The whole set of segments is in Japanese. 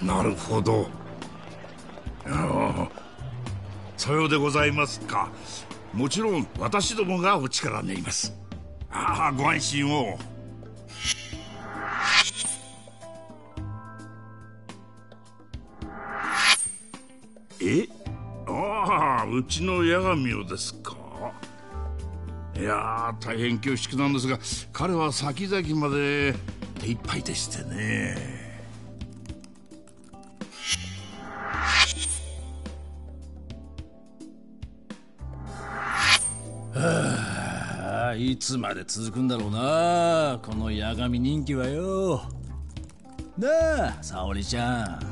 なるほど。さようでございますか。もちろん私どもがお力になります。ご安心を。うちの八神をですか。いや大変恐縮なんですが、彼は先々まで手一杯でしてね。 いつまで続くんだろうな、この八神人気はよ。なあ、沙織ちゃん。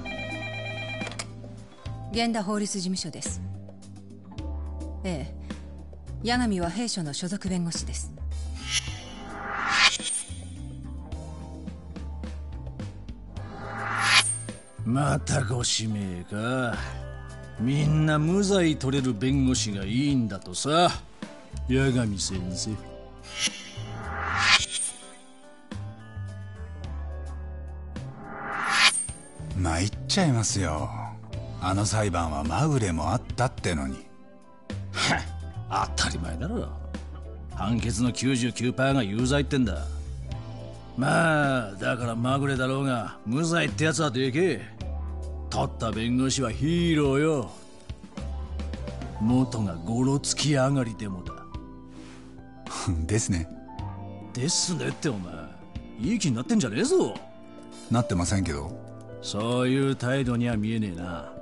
源田法律事務所です。ええ、八神は弊社の所属弁護士です。 またご指名か。みんな無罪取れる弁護士がいいんだとさ、八神先生。 参っちゃいますよ。あの裁判はまぐれもあったってのに。 当たり前だろ。判決の 99% が有罪ってんだ。まあだからまぐれだろうが無罪ってやつはでけえ。取った弁護士はヒーローよ。元がゴロつき上がりでもだ。 ですね。 ですねってお前いい気になってんじゃねえぞ。 なってませんけど。 そういう態度には見えねえな。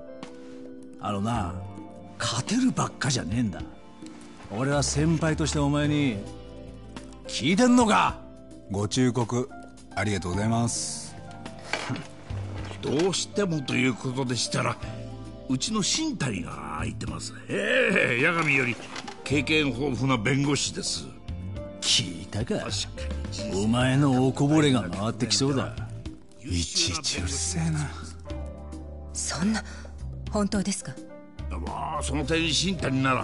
勝てるばっかじゃねえんだ。俺は先輩としてお前に聞いてんのか。 ご忠告ありがとうございます。 どうしてもということでしたら、うちの新谷が空いてます。八神より経験豊富な弁護士です。 聞いたか。 確かにお前のおこぼれが回ってきそうだ。 いちいちうるせえな。 そんな、本当ですか。 まあその点新谷なら。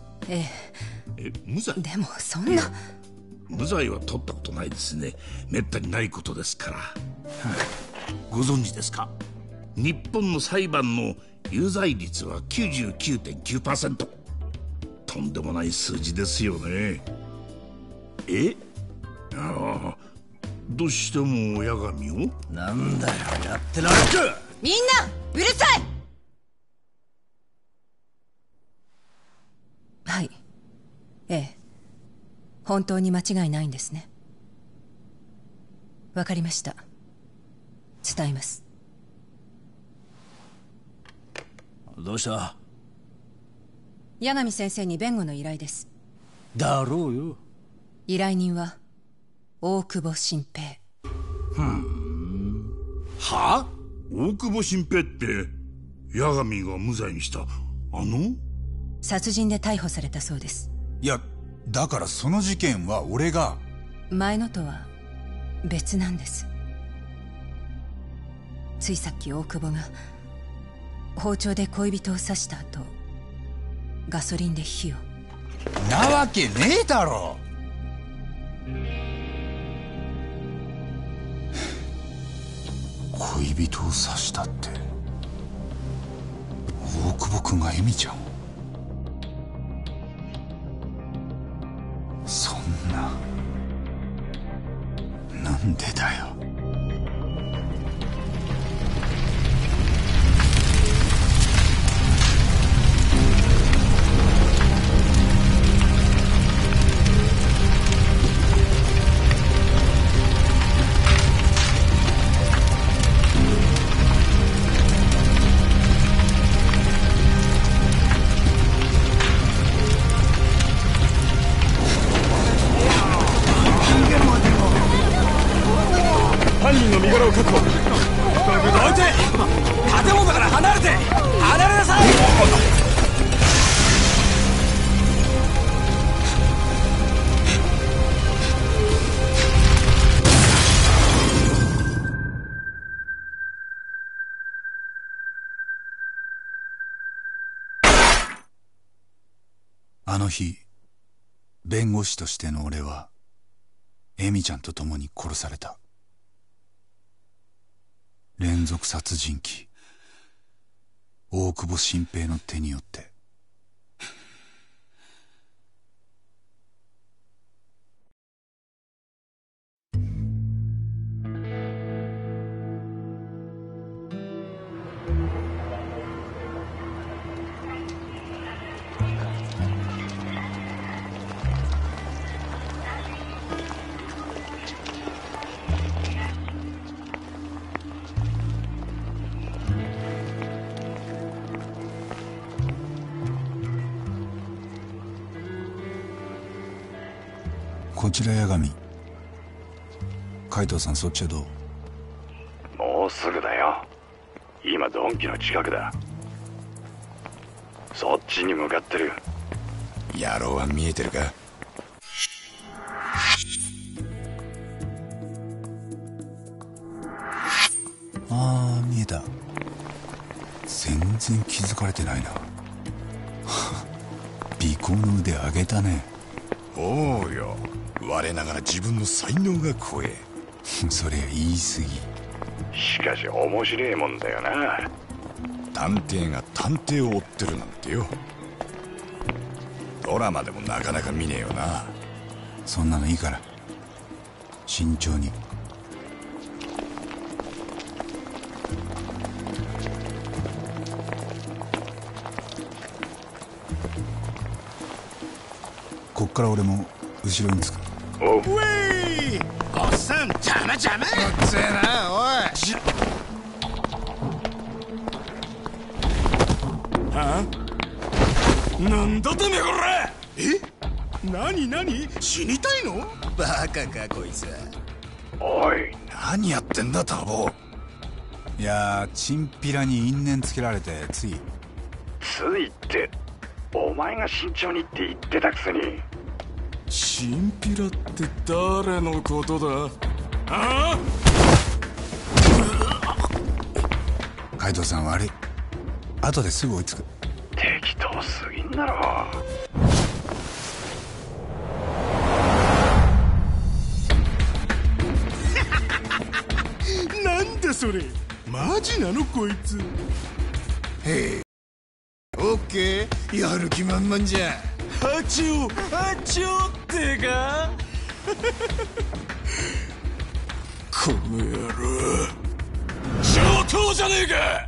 無罪。 でもそんな。 無罪は取ったことないですね。めったにないことですから。ご存知ですか。日本の裁判の有罪率は 99.9%。 とんでもない数字ですよね。どうしても八神を。 なんだよ、やってられるか。 みんなうるさい。はい、本当に間違いないんですね。わかりました。伝えます。 どうした。 八神先生に弁護の依頼です。 だろうよ。 依頼人は大久保新平。 は？大久保新平って八神が無罪にした殺人で逮捕されたそうです。 いやだからその事件は俺が。 前のとは別なんです。ついさっき大久保が包丁で恋人を刺した後、ガソリンで火を。 なわけねえだろ。恋人を刺したって大久保君が恵美ちゃんを。そんな、なんでだよ。 犯人の身柄を確保。どいて、建物から離れて、離れなさい。 あの日弁護士としての俺は恵美ちゃんと共に殺された。連続殺人鬼大久保新平の手によって。こちら八神。海藤さん、そっちはどう？ もうすぐだよ。今ドンキの近くだ。そっちに向かってる。 野郎は見えてるか？ ああ、見えた。全然気づかれてないな。尾行の腕上げたね。 おうよ、我ながら自分の才能が怖え。 それ言い過ぎ。 しかし面白いもんだよな。 探偵が探偵を追ってるなんてよ。ドラマでもなかなか見ねえよな。 そんなのいいから慎重に。こっから俺も後ろにつく。 おう。 ウェイ！おっさん、邪魔邪魔！ うっせえな、おい。 なんだてめえこら！何死にたいの？ バカかこいつ。 おい、 何やってんだタボ。 いやー、チンピラに因縁つけられてつい。 ついってお前が慎重にって言ってたくせに。 チンピラって誰のことだ？ああ！ 海藤さん悪い。後ですぐ追いつく。 適当すぎんだろ。 なんだそれ、マジなのこいつ。 へえ、オッケー、やる気満々じゃ。 ハチョってか。 この野郎、上等じゃねえか。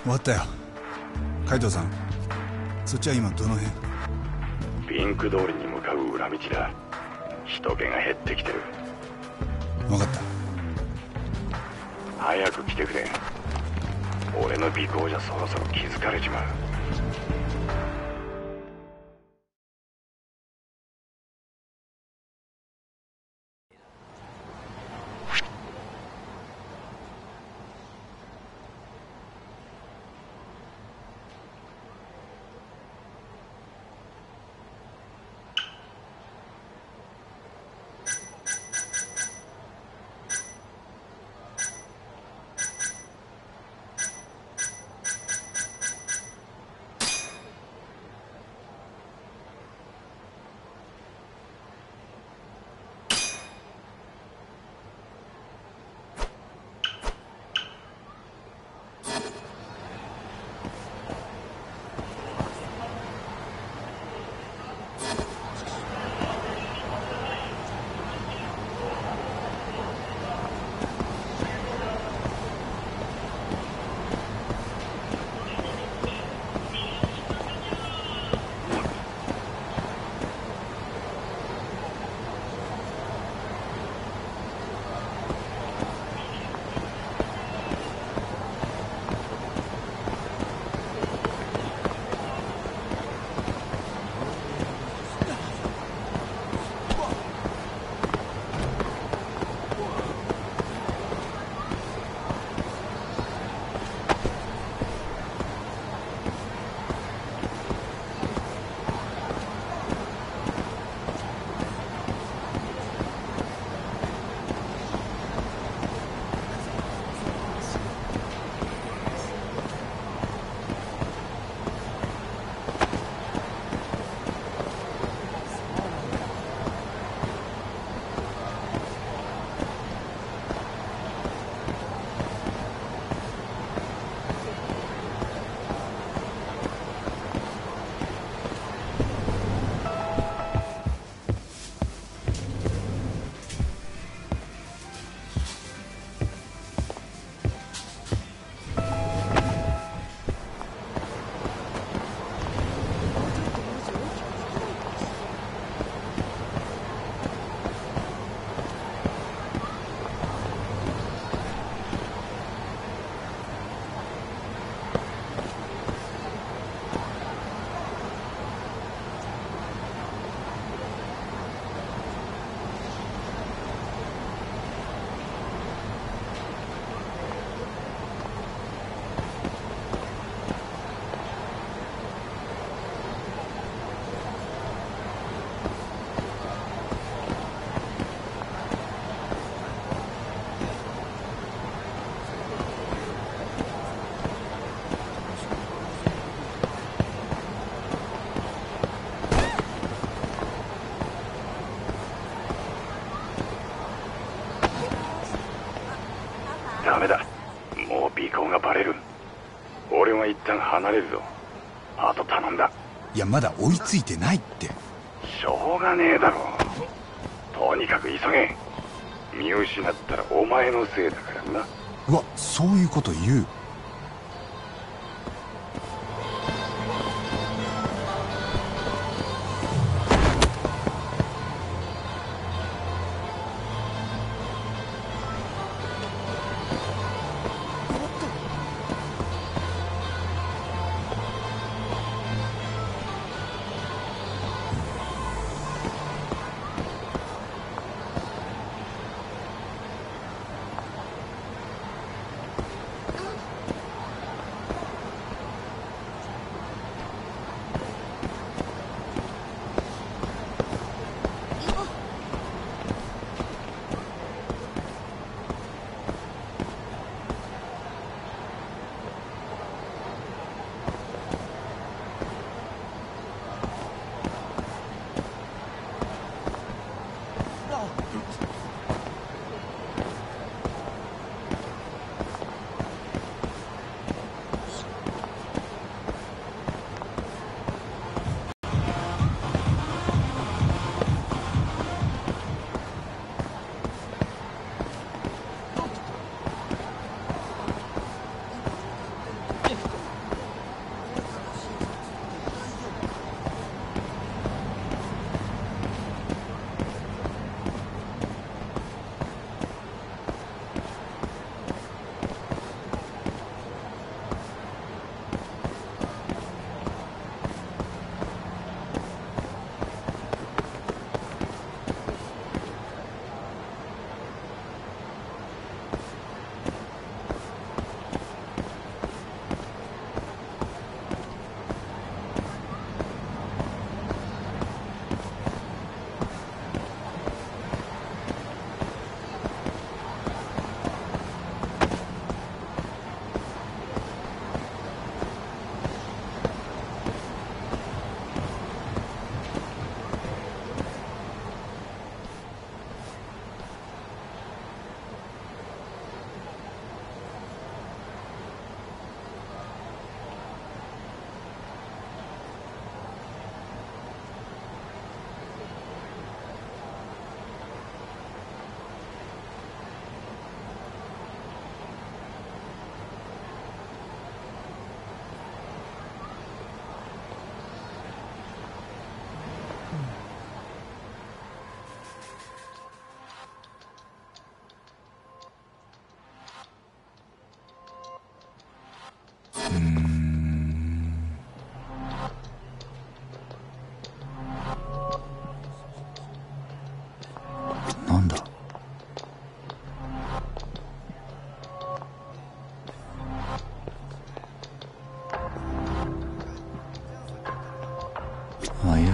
終わったよ。海藤さん、そっちは今どの辺？ ピンク通りに向かう裏道だ。人気が減ってきてる。 分かった。 早く来てくれ。俺の尾行じゃそろそろ気づかれちまう。ダメだ。もう尾行がバレる。俺は一旦離れるぞ。あと頼んだ。 いや、まだ追いついてないって。 しょうがねえだろ。とにかく急げ。見失ったらお前のせいだからな。 うわ、そういうこと言う。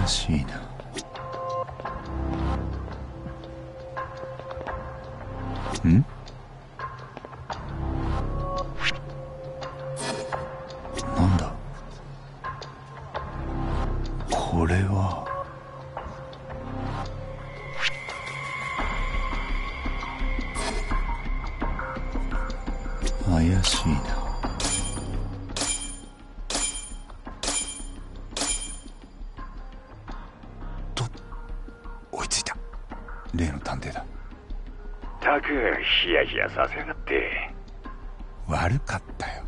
怪しいな。ん？なんだこれは。怪しいな。と、追いついた。例の探偵だ。 たくヒヤヒヤさせやがって。 悪かったよ。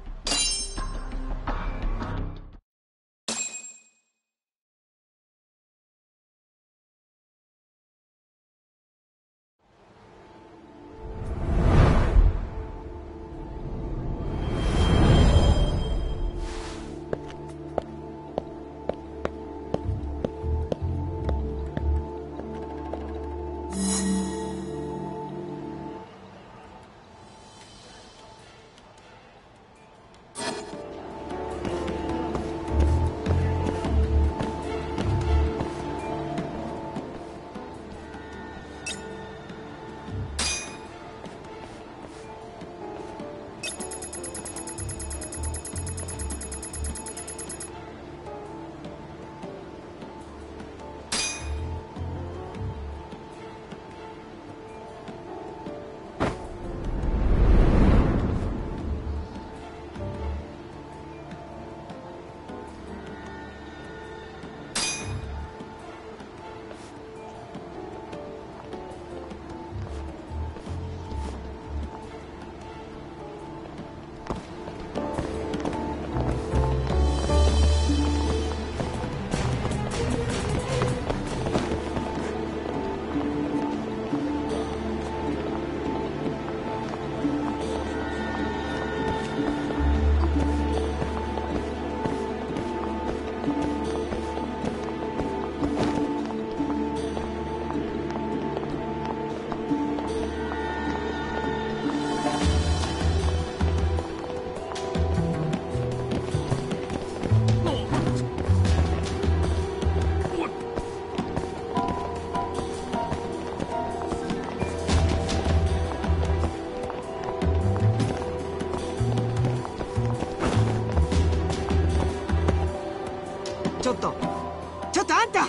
ちょっとあんた、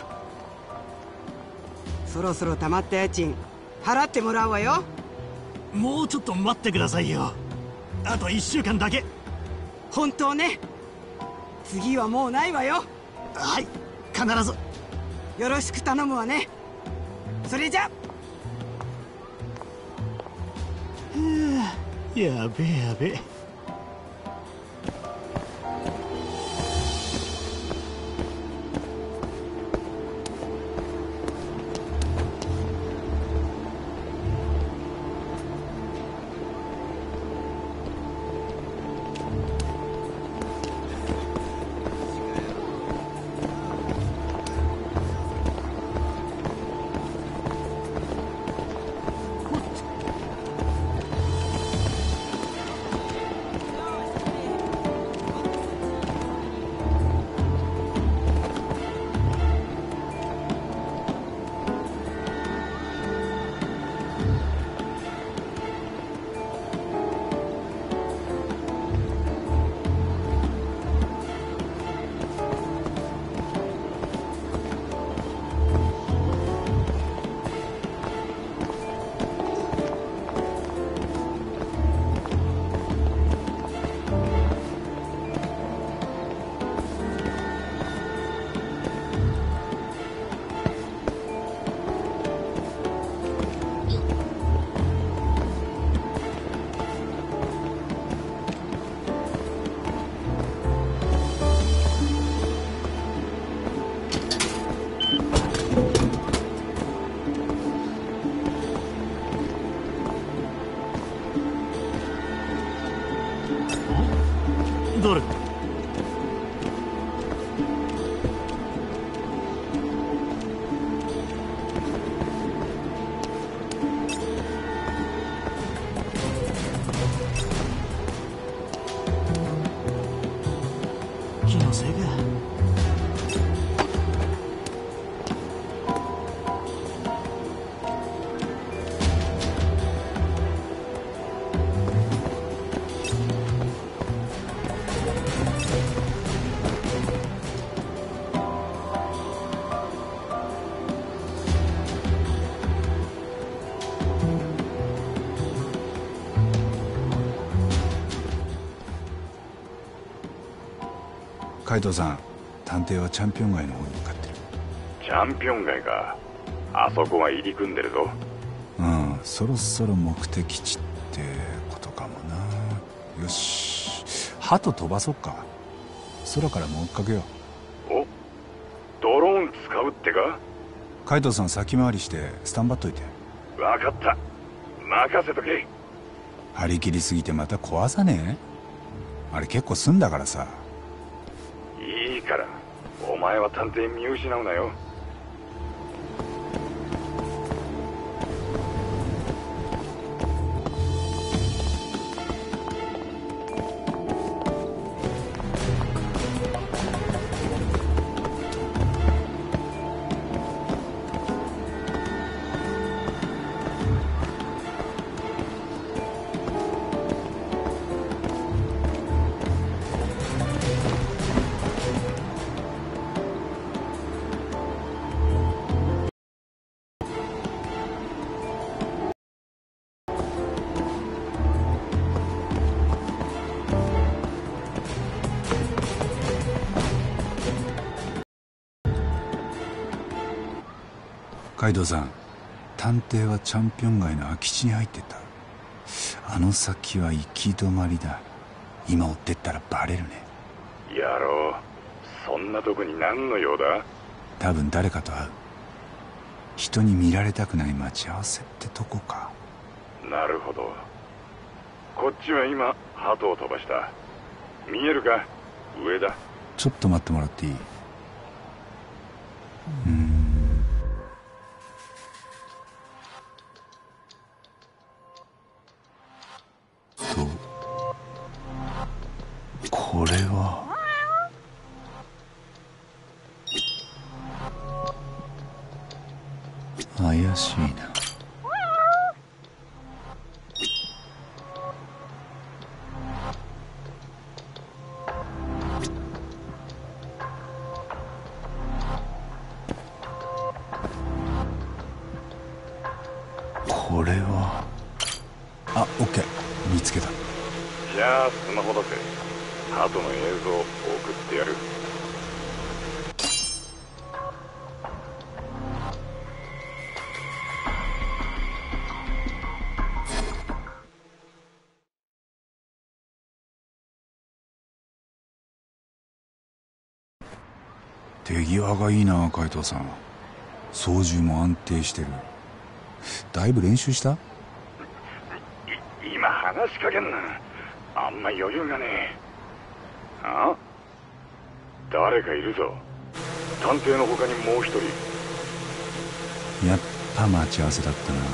そろそろ溜まった家賃払ってもらうわよ。 もうちょっと待ってくださいよ。あと1週間だけ。 本当ね。次はもうないわよ。 はい、必ずよろしく頼むわね。それじゃ。 やべえやべえ。ドル。気のせいか。 海藤さん、探偵はチャンピオン街の方に向かってる。 チャンピオン街か。あそこは入り組んでるぞ。 うん、そろそろ目的地ってことかもな。よし、鳩飛ばそっか。空からも追っかけよう。 お、ドローン使うってか。 海藤さん、先回りしてスタンバっといて。 分かった、任せとけ。 張り切りすぎてまた壊さねえ？あれ結構済んだからさ。 いいから、お前は探偵見失うなよ。 海藤さん、探偵はチャンピオン街の空き地に入ってた。あの先は行き止まりだ。今追ってったらバレるね。 やろう。そんなとこに何の用だ。 多分誰かと会う。人に見られたくない待ち合わせってとこか。 なるほど。こっちは今鳩を飛ばした。見えるか？上だ。 ちょっと待ってもらっていい？これは怪しいな。これはオッケー、見つけた。 じゃあスマホ出せ。鳩の映像を送ってやる。 手際がいいな、海藤さん。操縦も安定してる。だいぶ練習した？ 今話しかけんな。あんま余裕がねえ。あ？誰かいるぞ。探偵の他にもう一人。 やっぱ待ち合わせだったな。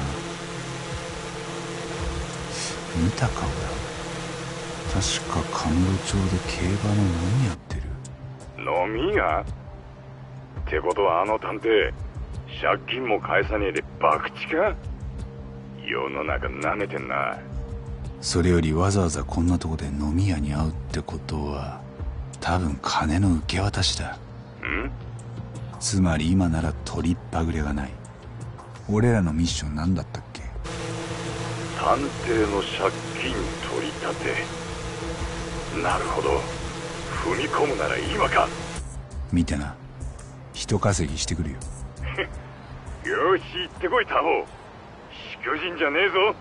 見た顔だ。確か神室町で競馬の飲みやってる。 飲み屋？ってことはあの探偵、借金も返さねえで博打か？世の中舐めてんな。 それよりわざわざこんなとこで飲み屋に会うってことは多分金の受け渡しだ。つまり今なら取りっぱぐれがない。俺らのミッション何だったっけ？ 探偵の借金取り立て。なるほど。踏み込むなら今か。 見てな、人稼ぎしてくるよ。 よし、行ってこいタボ。しくじんじゃねえぞ。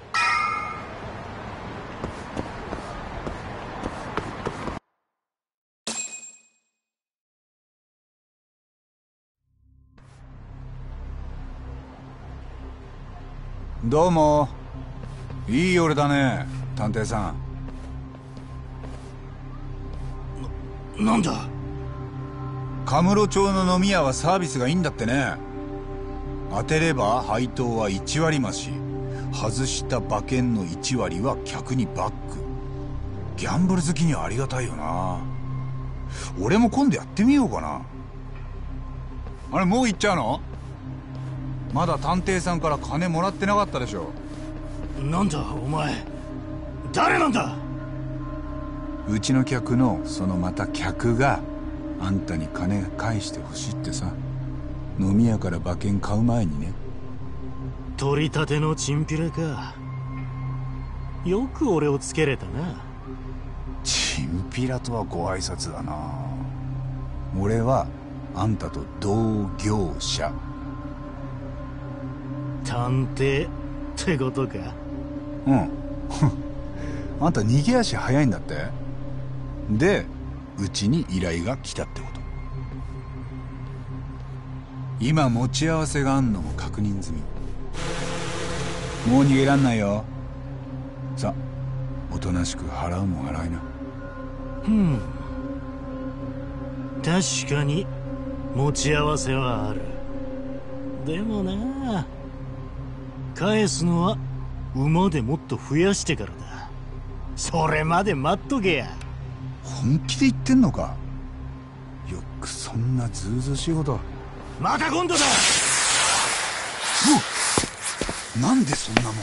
どうも。いい夜だね、探偵さん。なんだ？ 神室町の飲み屋はサービスがいいんだってね。当てれば配当は1割増し、外した馬券の1割は客にバック。ギャンブル好きにはありがたいよな。俺も今度やってみようかな。あれ、もう行っちゃうの？まだ探偵さんから金もらってなかったでしょ。 なんだお前、誰なんだ？ うちの客のそのまた客があんたに金返してほしいってさ。飲み屋から馬券買う前にね。 取り立てのチンピラか。よく俺をつけれたな。 チンピラとはご挨拶だな。 俺はあんたと同業者。 探偵ってことか。 うんあんた逃げ足早いんだって。でうちに依頼が来たってこと。今持ち合わせがあんのも確認済み。もう逃げらんないよ。さおとなしく払うもん払いな。 確かに持ち合わせはある。でもな、返すのは馬でもっと増やしてからだ。それまで待っとけや。 本気で言ってんのか。よくそんなずうずうしいこと。 また今度だ。 なんでそんなもん。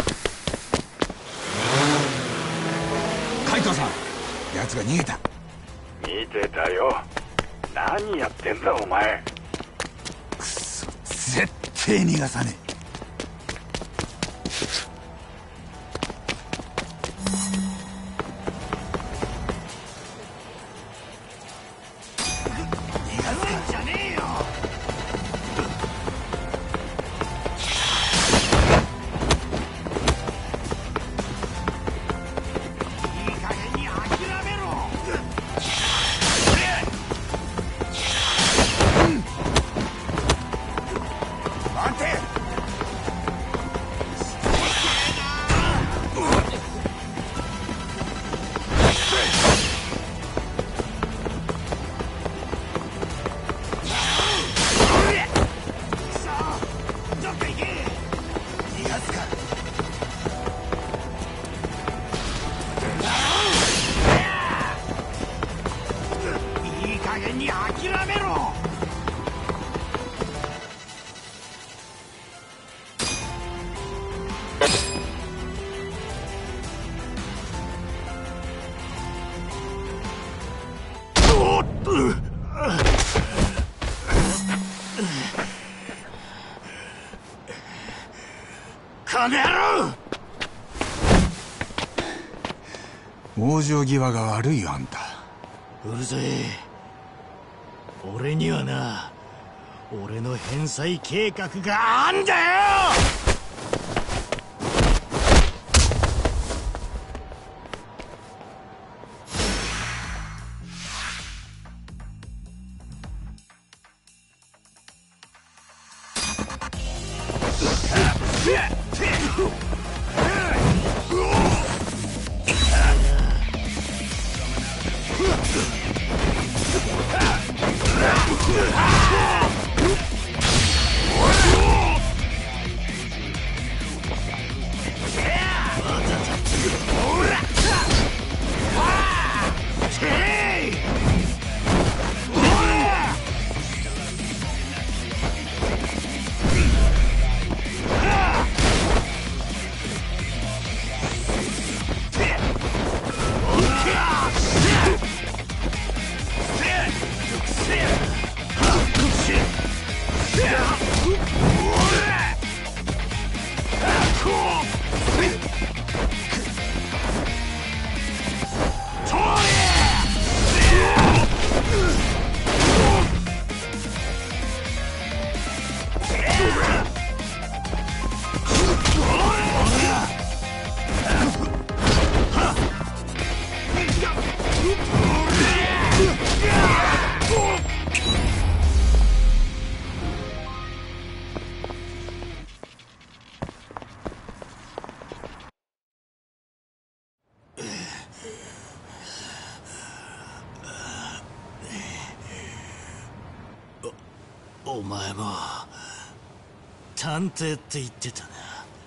海藤さん、奴が逃げた。 見てたよ。何やってんだお前。 くそ、絶対逃がさねえ。往生際が悪いよあんた。 うるさい。俺にはな、俺の返済計画があんだよ。お前も探偵って言ってた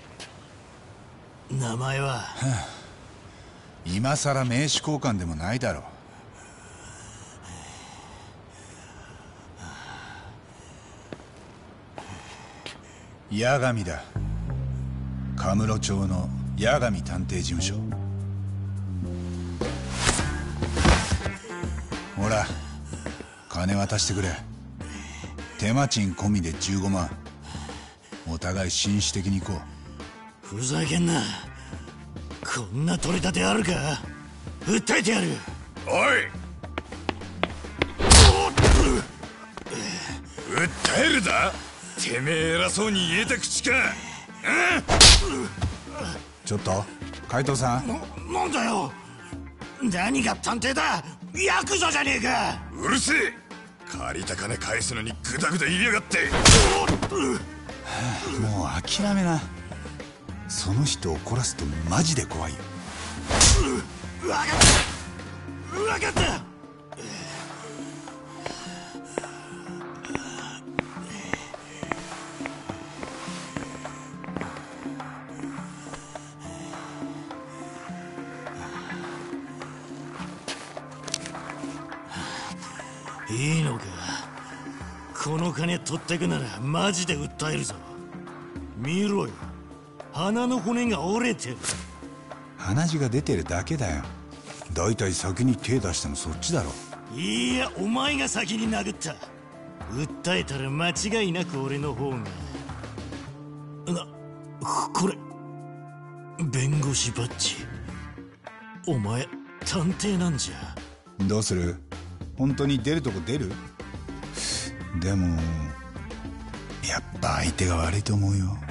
な。名前は？ 今さら名刺交換でもないだろう。八神だ。カムロ町の八神探偵事務所。ほら金渡してくれ。手間賃込みで15万。お互い紳士的に行こう。ふざけんな。こんな取り立てあるか。訴えてやる。 おい訴えるだ。てめえ偉そうに言えた口か。 ちょっと海藤さん。 なんだよ、何が探偵だ、ヤクザじゃねえか。 うるせえ。借りた金返すのにグダグダ言いやがって。 もう諦めな。その人を怒らすとマジで怖いよ。 分かった分かった。いいのか、この金取ってくならマジで訴えるぞ。見ろよ、鼻の骨が折れてる。 鼻血が出てるだけだよ。だいたい先に手出したのそっちだろ。 いや、お前が先に殴った。訴えたら間違いなく俺の方が。これ弁護士バッジ。お前探偵なんじゃ。 どうする？本当に出るとこ出る？でもやっぱ相手が悪いと思うよ。